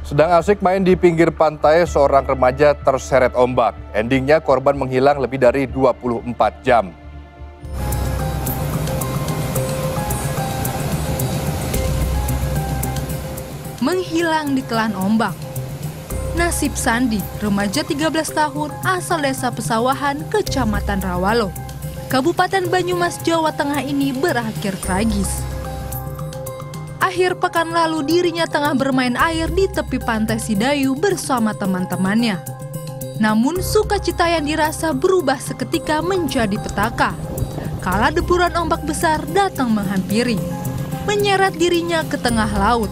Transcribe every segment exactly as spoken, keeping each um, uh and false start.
Sedang asik main di pinggir pantai, seorang remaja terseret ombak. Endingnya korban menghilang lebih dari dua puluh empat jam. Menghilang di telan ombak. Nasib Sandi, remaja tiga belas tahun asal desa Pesawahan, Kecamatan Rawalo, Kabupaten Banyumas, Jawa Tengah ini berakhir tragis. Akhir pekan lalu dirinya tengah bermain air di tepi pantai Sidayu bersama teman-temannya. Namun sukacita yang dirasa berubah seketika menjadi petaka kala deburan ombak besar datang menghampiri, menyeret dirinya ke tengah laut.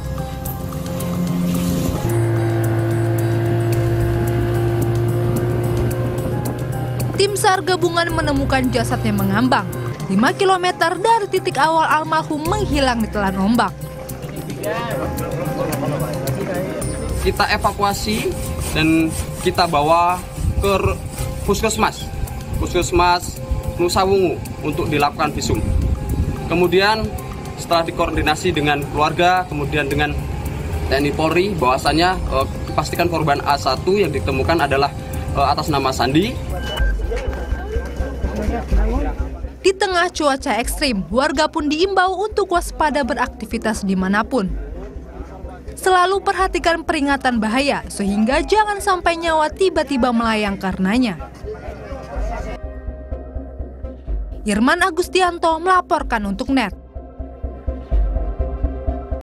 Tim SAR gabungan menemukan jasadnya mengambang lima kilometer dari titik awal almarhum menghilang di telan ombak. Kita evakuasi dan kita bawa ke puskesmas, puskesmas Nusa Wungu untuk dilakukan visum. Kemudian setelah dikoordinasi dengan keluarga, kemudian dengan T N I Polri, bahwasannya eh, dipastikan korban A satu yang ditemukan adalah eh, atas nama Sandi. Di tengah cuaca ekstrim, warga pun diimbau untuk waspada beraktivitas dimanapun. Selalu perhatikan peringatan bahaya, sehingga jangan sampai nyawa tiba-tiba melayang karenanya. Irman Agustianto melaporkan untuk N E T.